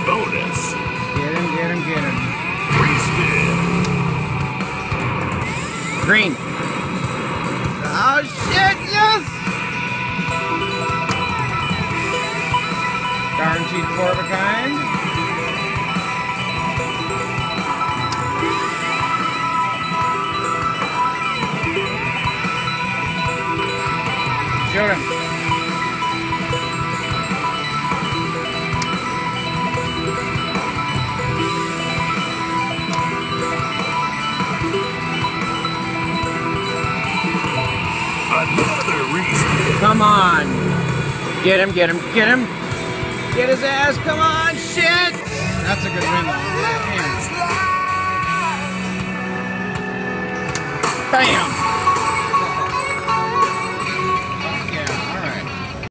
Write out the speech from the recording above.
bonus. Get him, get him, get him. Respin. Green. Oh shit, yes! Guaranteed 4 of a kind. Shoot him. Another Respin. Come on. Get him, get him, get him. Get his ass, come on, shit! That's a good win. Bam.